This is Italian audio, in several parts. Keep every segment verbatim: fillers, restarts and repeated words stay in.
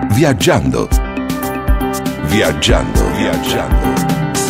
Viaggiando. Viaggiando, viaggiando.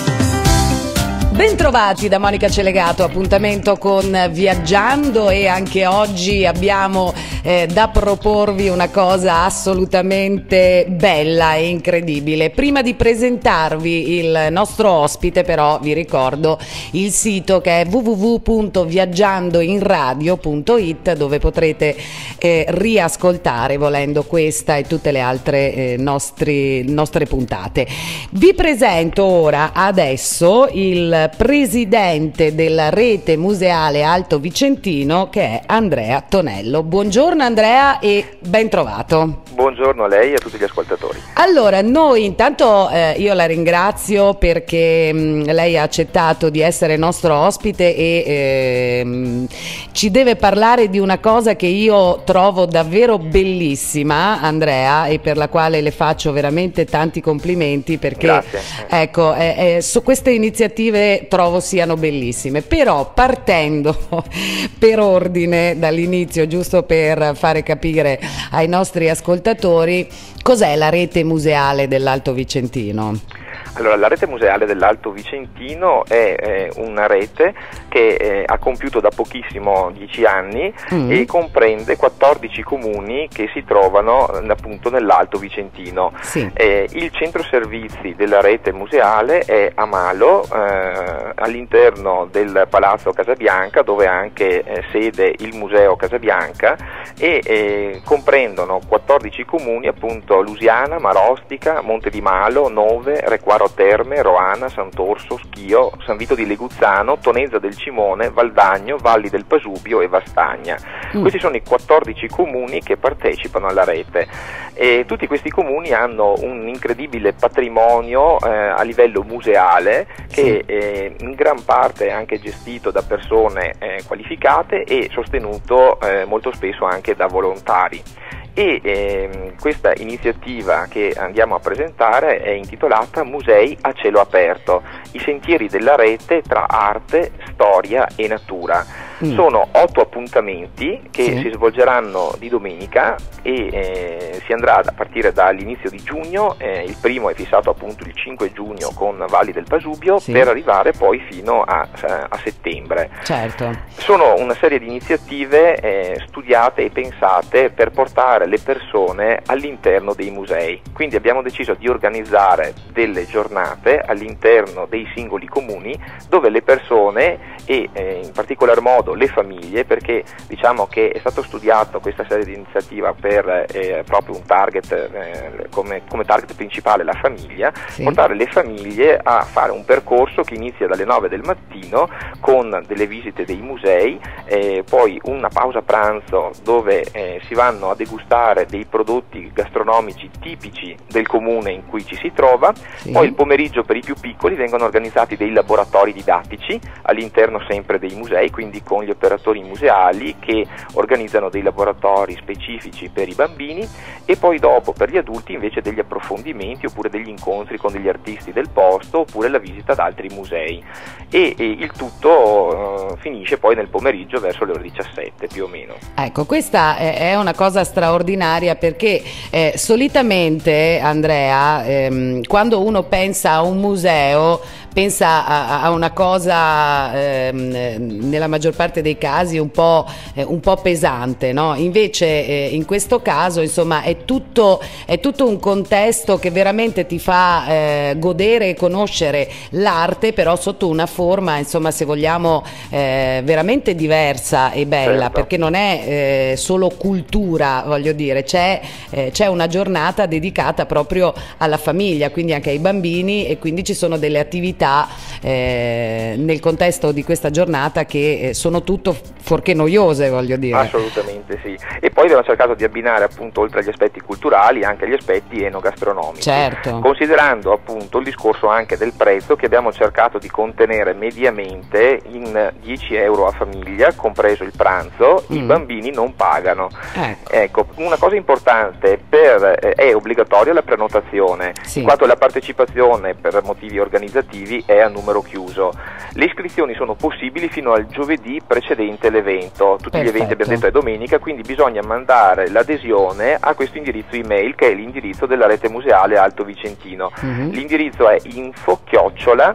Bentrovati da Monica Celegato, appuntamento con Viaggiando, e anche oggi abbiamo eh, da proporvi una cosa assolutamente bella e incredibile. Prima di presentarvi il nostro ospite, però, vi ricordo il sito che è w w w punto viaggiandoinradio punto it, dove potrete eh, riascoltare, volendo, questa e tutte le altre eh, nostri, nostre puntate. Vi presento ora, adesso, il presidente della rete museale Alto Vicentino, che è Andrea Tonello. Buongiorno Andrea e ben trovato. Buongiorno a lei e a tutti gli ascoltatori. Allora, noi intanto eh, io la ringrazio perché mh, lei ha accettato di essere nostro ospite e eh, mh, ci deve parlare di una cosa che io trovo davvero bellissima, Andrea, e per la quale le faccio veramente tanti complimenti, perché Grazie. ecco, eh, eh, su queste iniziative trovo siano bellissime. Però, partendo per ordine dall'inizio, giusto per fare capire ai nostri ascoltatori, cos'è la rete museale dell'Alto Vicentino? Allora, la rete museale dell'Alto Vicentino è eh, una rete che eh, ha compiuto da pochissimo dieci anni mm. e comprende quattordici comuni che si trovano eh, appunto nell'Alto Vicentino. Sì. Eh, il centro servizi della rete museale è a Malo, eh, all'interno del Palazzo Casabianca, dove ha anche eh, sede il Museo Casabianca, e eh, comprendono quattordici comuni, appunto Lusiana, Marostica, Monte di Malo, Nove, Requaro Terme, Roana, Sant'Orso, Schio, San Vito di Leguzzano, Tonezza del Cimone, Valdagno, Valli del Pasubio e Vastagna. Mm. Questi sono i quattordici comuni che partecipano alla rete, e tutti questi comuni hanno un incredibile patrimonio eh, a livello museale che sì. eh, in gran parte è anche gestito da persone eh, qualificate e sostenuto eh, molto spesso anche da volontari. E ehm, questa iniziativa che andiamo a presentare è intitolata Musei a cielo aperto, i sentieri della rete tra arte, storia e natura. Mm. Sono otto appuntamenti che sì. si svolgeranno di domenica e eh, si andrà a partire dall'inizio di giugno, eh, il primo è fissato appunto il cinque giugno con Valli del Pasubio, sì. per arrivare poi fino a, a settembre. Certo. Sono una serie di iniziative eh, studiate e pensate per portare le persone all'interno dei musei, quindi abbiamo deciso di organizzare delle giornate all'interno dei singoli comuni dove le persone e eh, in particolar modo le famiglie, perché diciamo che è stato studiato questa serie di iniziativa per eh, proprio un target eh, come, come target principale la famiglia, sì. portare le famiglie a fare un percorso che inizia dalle nove del mattino con delle visite dei musei, eh, poi una pausa pranzo dove eh, si vanno a degustare dei prodotti gastronomici tipici del comune in cui ci si trova, sì. poi il pomeriggio per i più piccoli vengono organizzati dei laboratori didattici all'interno sempre dei musei, quindi con gli operatori museali che organizzano dei laboratori specifici per i bambini, e poi dopo per gli adulti invece degli approfondimenti oppure degli incontri con degli artisti del posto oppure la visita ad altri musei, e, e il tutto uh, finisce poi nel pomeriggio verso le ore diciassette più o meno. Ecco, questa è una cosa straordinaria, perché eh, solitamente, Andrea, ehm, quando uno pensa a un museo pensa a, a una cosa ehm, nella maggior parte dei casi un po', eh, un po' pesante, no? Invece eh, in questo caso insomma è tutto, è tutto un contesto che veramente ti fa eh, godere e conoscere l'arte, però sotto una forma, insomma, se vogliamo, eh, veramente diversa e bella, certo. perché non è eh, solo cultura, voglio dire, c'è, eh, c'è una giornata dedicata proprio alla famiglia, quindi anche ai bambini, e quindi ci sono delle attività eh, nel contesto di questa giornata che eh, sono tutto fuorché noiose, voglio dire. Assolutamente sì. E poi abbiamo cercato di abbinare, appunto, oltre agli aspetti culturali anche gli aspetti enogastronomici, certo. considerando appunto il discorso anche del prezzo, che abbiamo cercato di contenere mediamente in dieci euro a famiglia, compreso il pranzo. mm. I bambini non pagano. Ecco, ecco una cosa importante, per, eh, è obbligatoria la prenotazione, sì. in quanto la partecipazione per motivi organizzativi informativi è a numero chiuso. Le iscrizioni sono possibili fino al giovedì precedente l'evento, tutti Perfetto. gli eventi abbiamo detto è domenica, quindi bisogna mandare l'adesione a questo indirizzo email che è l'indirizzo della Rete Museale Alto Vicentino. Mm-hmm. L'indirizzo è info chiocciola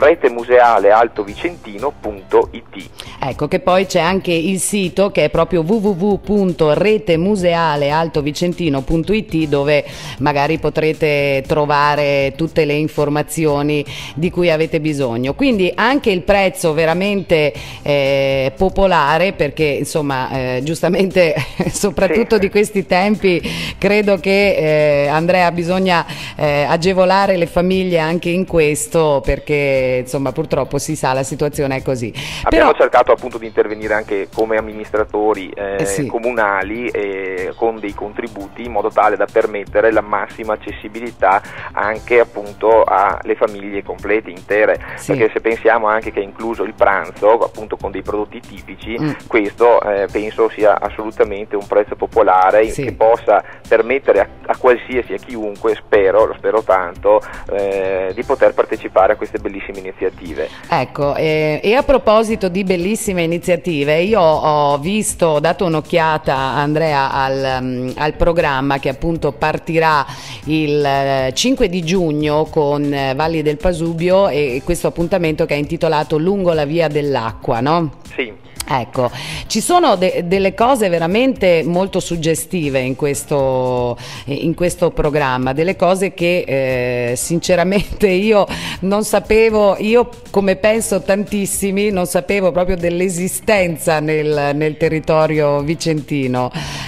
retemusealealtovicentino punto it. Ecco che poi c'è anche il sito che è proprio w w w punto retemusealealtovicentino punto it, dove magari potrete trovare tutte le informazioni di cui avete bisogno. Quindi anche il prezzo veramente eh, popolare, perché insomma eh, giustamente soprattutto sì. di questi tempi credo che eh, Andrea bisogna eh, agevolare le famiglie anche in questo, perché insomma purtroppo si sa, la situazione è così. Abbiamo Però, cercato appunto di intervenire anche come amministratori eh, eh sì. comunali eh, con dei contributi in modo tale da permettere la massima accessibilità anche appunto alle famiglie complete, intere, sì. perché se pensiamo anche che è incluso il pranzo appunto con dei prodotti tipici, mm. questo eh, penso sia assolutamente un prezzo popolare sì. che possa permettere a, a qualsiasi, a chiunque, spero, lo spero tanto, eh, di poter partecipare a queste bellissime iniziative. Ecco, eh, e a proposito di bellissime iniziative, io ho visto, ho dato un'occhiata, Andrea, al, um, al programma che appunto partirà il uh, cinque di giugno con uh, Valli del Pasubio, e, e questo appuntamento che è intitolato Lungo la via dell'acqua, no? Sì. Ecco, ci sono de- delle cose veramente molto suggestive in questo, in questo programma, delle cose che eh, sinceramente io non sapevo, io come penso tantissimi, non sapevo proprio dell'esistenza nel, nel territorio vicentino.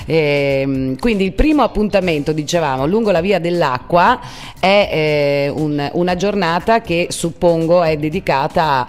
E, quindi il primo appuntamento, dicevamo, lungo la via dell'acqua è eh, un, una giornata che suppongo è dedicata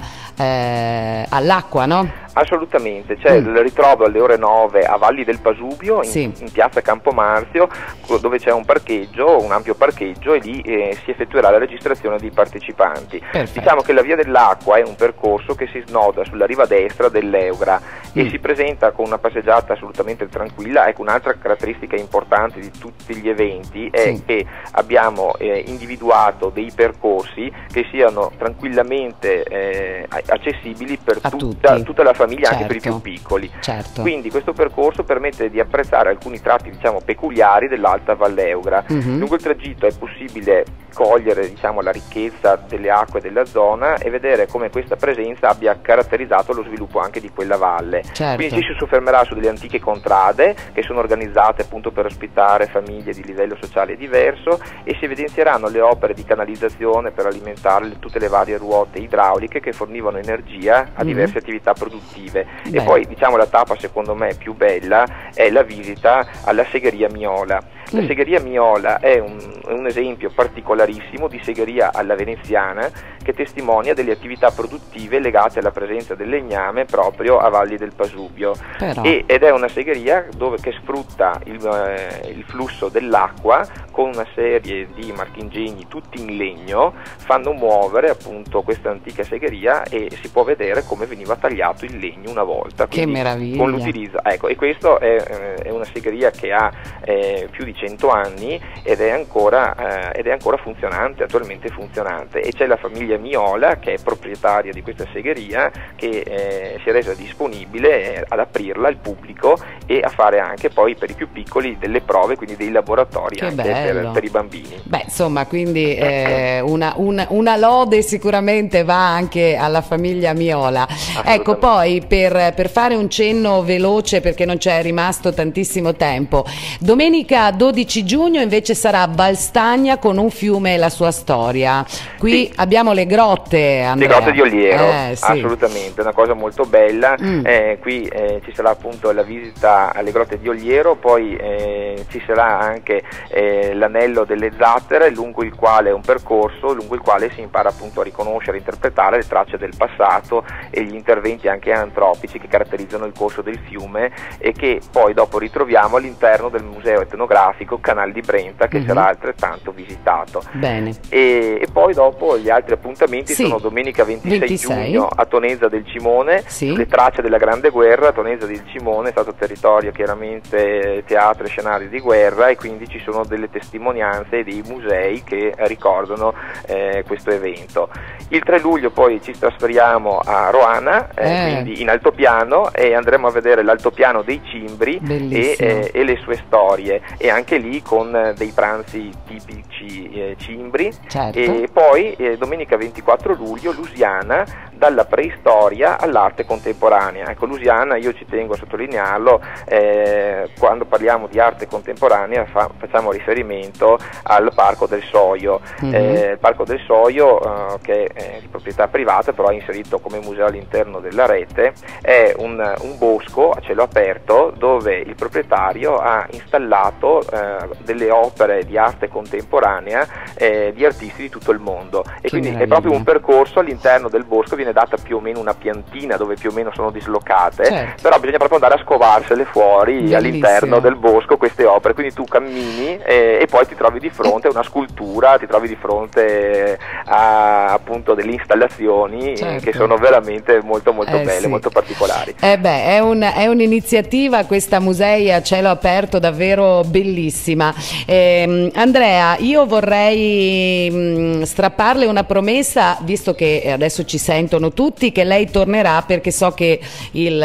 eh, all'acqua, no? Assolutamente, c'è mm. il ritrovo alle ore nove a Valli del Pasubio, in, sì. in piazza Campomarzio, dove c'è un parcheggio, un ampio parcheggio, e lì eh, si effettuerà la registrazione dei partecipanti. Perfetto. Diciamo che la via dell'acqua è un percorso che si snoda sulla riva destra dell'Eura mm. e si presenta con una passeggiata assolutamente tranquilla. Ecco, un'altra caratteristica importante di tutti gli eventi è sì. che abbiamo eh, individuato dei percorsi che siano tranquillamente eh, accessibili per tutta, tutta la famiglia, famiglia, certo. anche per i più piccoli. Certo. Quindi questo percorso permette di apprezzare alcuni tratti, diciamo, peculiari dell'Alta Valleura. Mm-hmm. Lungo il tragitto è possibile cogliere, diciamo, la ricchezza delle acque della zona e vedere come questa presenza abbia caratterizzato lo sviluppo anche di quella valle. Certo. Quindi ci si soffermerà su delle antiche contrade che sono organizzate appunto per ospitare famiglie di livello sociale diverso, e si evidenzieranno le opere di canalizzazione per alimentare le, tutte le varie ruote idrauliche che fornivano energia a mm-hmm. diverse attività produttive. Beh. E poi, diciamo, la tappa secondo me più bella è la visita alla segheria Miola. La mm. segheria Miola è un, è un esempio particolarissimo di segheria alla veneziana che testimonia delle attività produttive legate alla presenza del legname proprio a Valli del Pasubio. E, ed è una segheria dove, che sfrutta il, eh, il flusso dell'acqua con una serie di marchingegni tutti in legno, fanno muovere appunto questa antica segheria e si può vedere come veniva tagliato il legno una volta. Che meraviglia! Con l'utilizzo, ecco, e questo è, è una segheria che ha eh, più di cento anni ed è ancora eh, ed è ancora funzionante, attualmente funzionante, e c'è la famiglia Miola che è proprietaria di questa segheria che eh, si è resa disponibile eh, ad aprirla al pubblico e a fare anche poi per i più piccoli delle prove, quindi dei laboratori che anche per, per i bambini. Beh, insomma, quindi eh, una, una, una lode sicuramente va anche alla famiglia Miola. Ecco, poi per, per fare un cenno veloce, perché non c'è rimasto tantissimo tempo, domenica dodici giugno invece sarà Valstagna con un fiume e la sua storia. Qui sì. abbiamo le grotte, Andrea. Le grotte di Oliero, eh, sì. assolutamente, una cosa molto bella. Mm. Eh, qui eh, ci sarà appunto la visita alle grotte di Oliero, poi eh, ci sarà anche eh, l'anello delle Zattere, lungo il quale è un percorso lungo il quale si impara appunto a riconoscere e interpretare le tracce del passato e gli interventi anche antropici che caratterizzano il corso del fiume e che poi dopo ritroviamo all'interno del museo etnografico Canal di Brenta, che mm-hmm. sarà altrettanto visitato. Bene. E, e poi dopo gli altri appuntamenti sì. sono domenica ventisei, ventisei giugno a Tonezza del Cimone, sì. le tracce della Grande Guerra. Tonezza del Cimone è stato territorio chiaramente teatro e scenario di guerra, e quindi ci sono delle testimonianze e dei musei che ricordano eh, questo evento. Il tre luglio poi ci trasferiamo a Roana, eh, eh. quindi in altopiano, e andremo a vedere l'altopiano dei Cimbri e, eh, e le sue storie, e anche lì con eh, dei pranzi tipici eh, cimbri. Certo. E poi eh, domenica ventiquattro luglio Lusiana, dalla preistoria all'arte contemporanea. Ecco, Lusiana, io ci tengo a sottolinearlo, eh, quando parliamo di arte contemporanea fa, facciamo riferimento al Parco del Soio. Mm-hmm. eh, il Parco del Soio, eh, che è di proprietà privata, però è inserito come museo all'interno della rete, è un, un bosco a cielo aperto dove il proprietario ha installato eh, delle opere di arte contemporanea eh, di artisti di tutto il mondo, e che quindi meraviglia. È proprio un percorso all'interno del bosco, viene data più o meno una piantina dove più o meno sono dislocate, certo. però bisogna proprio andare a scovarsele fuori. Bellissimo. All'interno del bosco queste opere, quindi tu cammini e, e poi ti trovi di fronte a una scultura, ti trovi di fronte a appunto delle installazioni, certo. che sono veramente molto molto eh, belle, sì. molto particolari. Eh beh, è, un, è un'iniziativa, questa musei a cielo aperto, davvero bellissima. Eh, Andrea, io vorrei mh, strapparle una promessa, visto che adesso ci sentono tutti, che lei tornerà, perché so che il,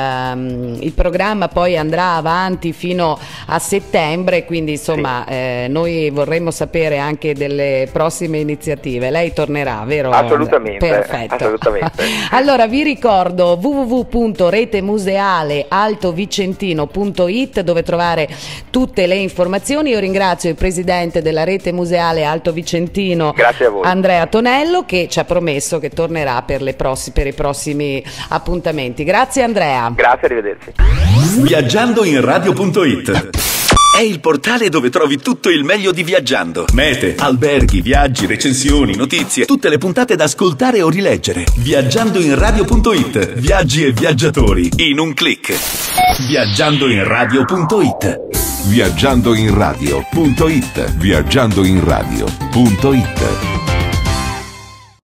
uh, il programma poi andrà avanti fino a settembre, quindi insomma sì. eh, noi vorremmo sapere anche delle prossime iniziative. Lei tornerà, vero? Assolutamente. Perfetto. Assolutamente. Allora vi ricordo w w w punto rete museale alto vicentino punto i t, dove trovare tutte le informazioni. Io ringrazio il presidente della Rete Museale Alto Vicentino, grazie a voi, Andrea Tonello, che ci ha promesso che tornerà per, le prossi- per i prossimi appuntamenti. Grazie Andrea. Grazie, arrivederci. Viaggiando in radio punto it è il portale dove trovi tutto il meglio di viaggiando. Mete, alberghi, viaggi, recensioni, notizie, tutte le puntate da ascoltare o rileggere. Viaggiando in radio punto it. Viaggi e viaggiatori in un click. Viaggiando in radio punto it. Viaggiando in radio punto it. Viaggiando in radio punto it.